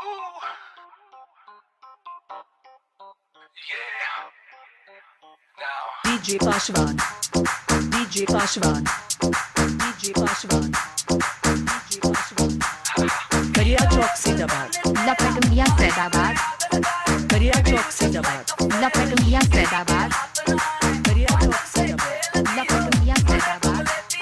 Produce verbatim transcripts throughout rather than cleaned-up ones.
D J Pashwan, D J Pashwan, D J Pashwan, D J Pashwan. करिया चौक से दबाद, लपटुंगिया सैदाबाद, करिया चौक से दबाद, लपटुंगिया सैदाबाद, करिया चौक से दबाद, लपटुंगिया Saidabad.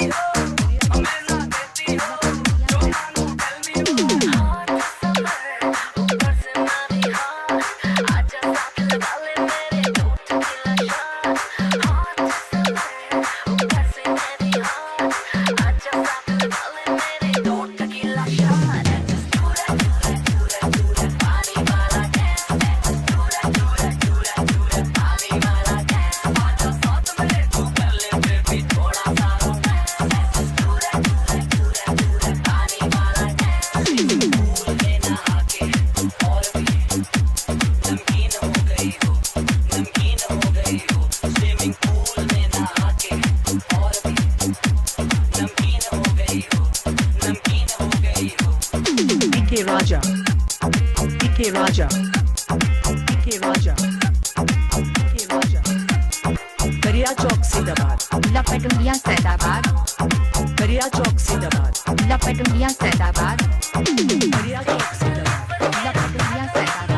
D K Raja, D K Raja, D K Raja, D K Raja. करिया चौक से दबाद, लपटुंगिया सैदाबाद, करिया चौक से दबाद, लपटुंगिया सैदाबाद, करिया चौक से दबाद, लपटुंगिया Saidabad.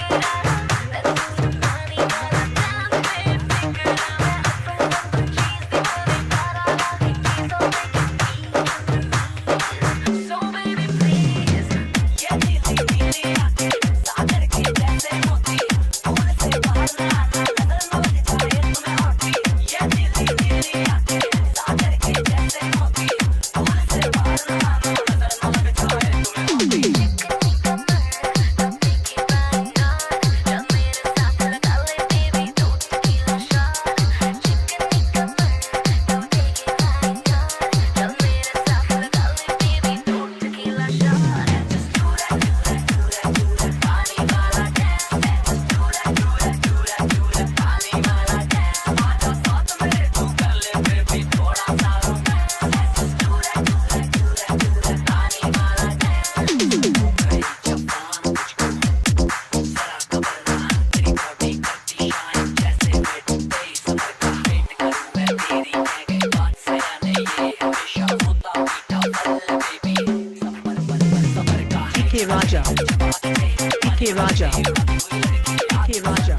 D K Raja, D K Raja, D K Raja.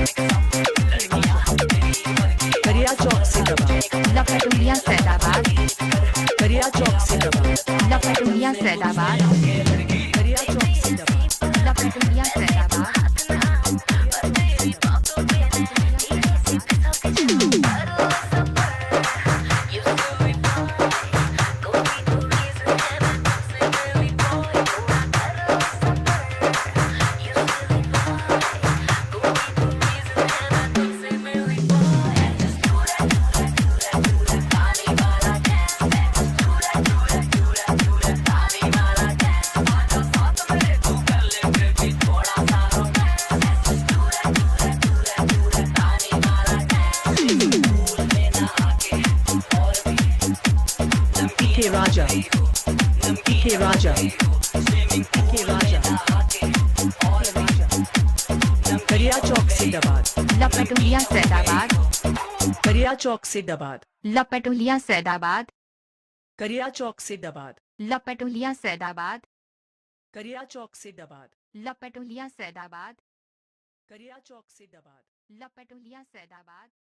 करिया चौक से दबाद, लपटुंगिया सैदाबाद, करिया चौक से दबाद, लपटुंगिया सैदाबाद, करिया चौक से दबाद, लपटुंगिया Saidabad. D K Raja, D K Raja, D K Raja. करिया चौक से दबाद, लपटुंगिया सैदाबाद, करिया चौक से दबाद, लपटुंगिया सैदाबाद, करिया चौक से दबाद, लपटुंगिया सैदाबाद, करिया चौक से दबाद, लपटुंगिया सैदाबाद, करिया चौक से दबाद. लपटुंगिया सैदाबाद।